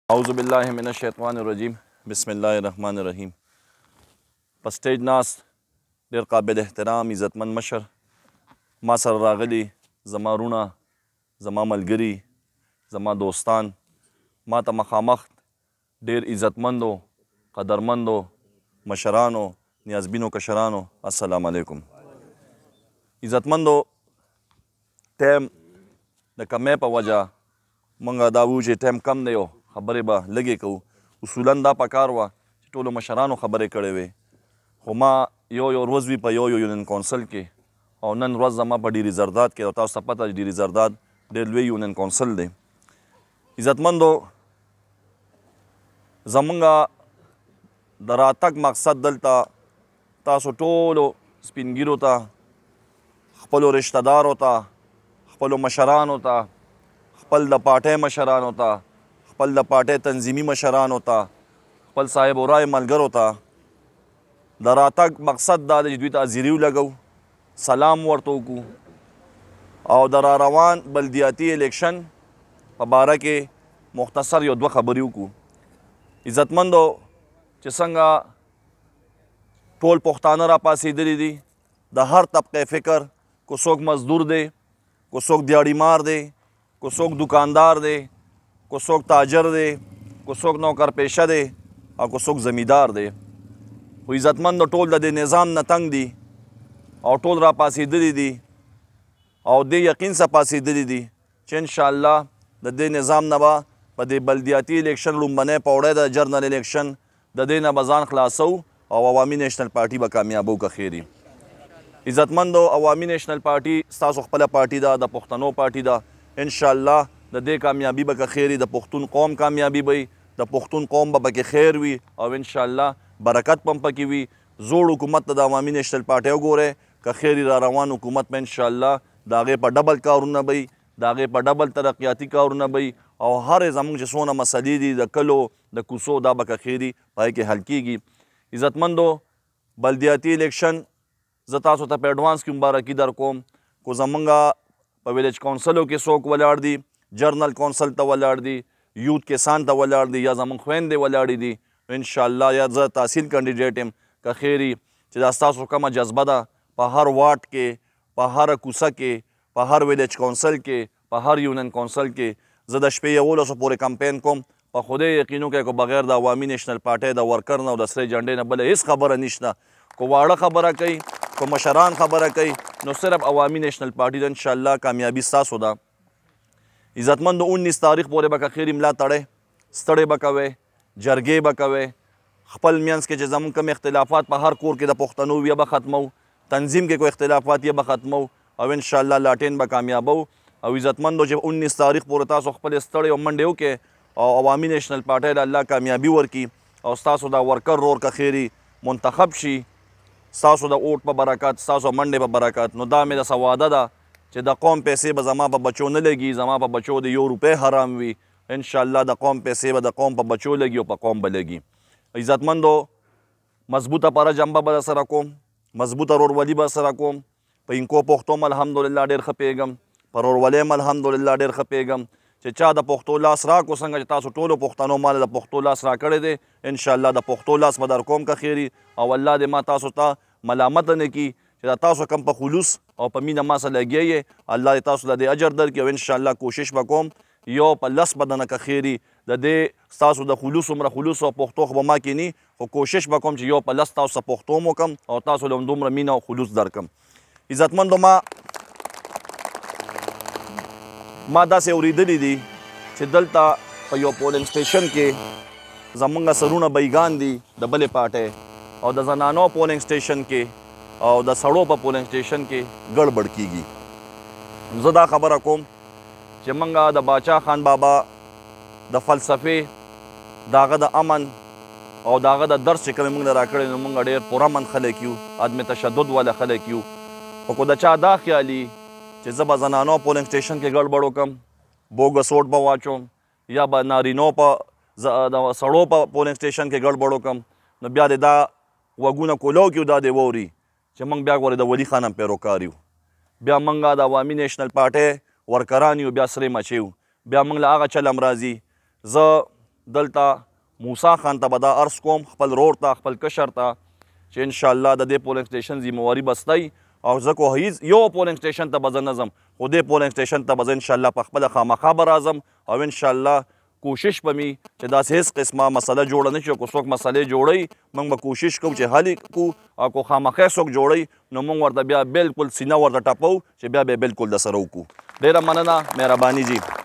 اعوذ بالله من الشیطان الرجیم بسم الله الرحمن الرحیم. په سټیج ناست ډېر قابل احترام عزتمند مشر ما سره راغلي زما رونه زما ملګري زما دوستان ما ته مخامخ ډېر عزتمندو قدرمندو مشرانو نیازبینو کشرانو السلام علیکم. عزتمندو ټایم د کمۍ په وجه موږ دا وو چې ټایم کم دی او خبرې به لږې کوو. اصولا دا پکار وه چې ټولو مشرانو خبرې کړې وې خو ما یو ورځ وي په یو یونین کونسل کې او نن ورځ زما په ډیري زرداد کې او تاسو ته پته ډیري زرداد ډېر لوی یونین کونسل دی. عزتمندو زمونږ د راتګ مقصد دلته تاسو ټولو سپین ږیرو ته خپلو رشته دارو ته خپلو مشرانو ته خپل د پارټۍ مشرانو ته خپل د پارټۍ تنظیمي مشرانو ته خپل صاحب ورای ملګرو ته د راتګ مقصد دا دی چې دوی ته حاضري ولګو سلام ورته وکړو او د را روان بلدیاتي الیکشن په باره کې مختصر یو دوه خبرې وکړو. عزتمندو چې څنګه ټول پښتانه راپاڅېدلي دي د هر طبقې فکر کو څوک مزدور دی کو څوک دیاړي مار دی کو څوک دکاندار دی کو څوک تاجر دی کو څوک نوکر پیشه دی او کو څوک زمیندار دی. خو عزتمند ټول د دې نظام نه تنګ دي او ټول را پاڅېدلي دي او دې یقین سره پاڅېدلي دي چې انشاءالله د دې نظام نه به په دې بلدیاتي الیکشن لومبنی پوړی د جرنل الیکشن د دې نه به ځان خلاصو او عوامي نیشنل پارټي به کامیابو که خیري. عزتمندو عوامي نیشنل پارټي ستاسو خپله پارټي ده د پښتنو پارټي ده. انشاءالله د دې کامیابي به که خیري د پښتون قوم کامیابي به د پښتون قوم به پکې خیر وي او انشاءالله برکت په هم پکې وي. زوړ حکومت ته د عوامي نیشنل پارټۍ وګورئ که خیري را روان حکومت به انشاءالله د هغې په ډبل کارونه به وي د هغې په ډبل ترقیاتي کارونه به وي او هرې زموږ چې څونه مسلې دي د کلو د کوڅو دا به که خیري په هغې کې حل کېږي. عزتمندو بلدیاتي الیکشن زه تاسو ته په ایډوانس کې مبارکي در کوم خو زمونږ په ویلیج کونسلو کې څوک ولاړ دي جرنل کونسل ته ولاړ دي یوت کسان ته ولاړ دي یا زمونږ خویندې ولاړې دي انشاءالله یا زه تحصیل کینډیډیټ یم که خیري چې دا ستاسو کومه جذبه ده په هر واټ کې په هره کوڅه کې په هر ویلیج کونسل کې په هر یونین کونسل کې زه د شپې 11 پورې کمپین کوم. په خدای یقین وکړئ که بغیر د عوامي نیشنل پارټۍ د ورکر نه او د سرې جنډۍ نه بله هېڅ خبره نشته. که واړه خبره کوي که مشران خبره کوي نو صرف عوامي نیشنل پارټي د انشاءالله کامیابي ستاسو ده. عزتمندو 19 تاریخ پورې به که خیري ملا تړئ ستړی به کوئ جرګې به کوئ خپل منځ کې چې زموږ کوم اختلافات په هر کور کې د پښتنو وي به ختمو تنظیم کې کوئی اختلافات یې به ختمو او انشاءالله لاټین به کامیابو. او عزتمندو چې 19 تاریخ پورې تاسو خپل ستړی او منډې وکړئ او عوامي نیشنل پارټۍ له الله کامیابي ورکړي او ستاسو دا ورکر رور که خیري منتخب شي ستاسو د اوټ په برکت ستاسو منډې په برکت نو دا مې د سواده ده چې د قوم پیسې به زما په بچو نه لګي زما په بچو د 1 روپۍ حرام وي انشاءالله د قوم پیسې به د قوم په بچو لګي او په قوم به لګي. عزتمندو مضبوطه پره جنبه به سره کوم مضبوطه رورولي به سره کوم په انکو پښتو م الحمدلله ډېر ښه پوهېږم په رورولۍ م الحمدلله ډېر ښه پوهېږم چې چا د پښتو لاس راکړو څنګه چې تاسو ټولو پښتنو ماله د پښتو لاس راکړی دی انشاءالله د پښتو لاس به در کوم که خیري او الله دې ما تاسو ته ملامت نه کړي چې دا تاسو کم په خلوص او په مینه ما سره لګیا یې الله دې تاسو له دې اجر درکړي او انشاءالله کوشش به کوم یو په لس بدنه که خیري د دې ستاسو د خلوص عمره خلوص او پښتو خو به ما کینی خو کوشش به کوم چې یو په لس تاسو ته پښتو م وکړم او تاسو له همدومره مینه او خلوص درکړم. عزتمندو ما داسې اورېدلي دي چې دلته په یو پولنګ سټیشن کې زمونږ سرونه بیګان دي د بلې پارټۍ او د زنانو پولنګ سټیشن کې او د سړو په پولنګ سټیشن کې ګډوډ کیږي. زه دا خبره کوم چې موږ د باچا خان بابا د فلسفې د هغه د امن او د هغه د درس چې کوم موږ له راکړی نو موږ ډېر پرامن خلک یو عدم تشدد والا خلک یو. خو که د چا دا خیالي چې زه به زنانو پولنګ سټیشن کې ګډوډ وکړم بوګس ووټ به واچوم یا به نارینو په د سړو په پولنګ سټیشن کې ګډوډ وکړم نو بیا دې دا غوږونه کولو کړو دا دې واوري چې موږ بیا ګورې د ولي خان هم پیروکار یو بیا موږ د عوامي نیشنل پارټۍ ورکران یو بیا سرې مچې یو بیا موږ له هغه چل هم راځي. زه دلته موسی خان ته به دا عرض کوم، خپل رور ته، خپل کشر ته، چې انشاءالله د دې پولنګ سټیشن ذمواري بستی او زه کوهیز یو پولنګ سټیشن ته به زه نه ځم، خو دې پولنګ سټیشن ته به زه انشاءالله په خپله خامخا به راځم او انشاءالله کوشش به مې چې داسې هېڅ قسمه مسله جوړه نه شي. که څوک مسلې جوړوي موږ به کوشش کوو چې حل یې کړو، او که خامخا څوک جوړوي نو موږ ورته بیا بلکل سینه ورته ټپو چې بیا به یې بلکل د سره وکړو. ډېره مننه، مهرباني جي.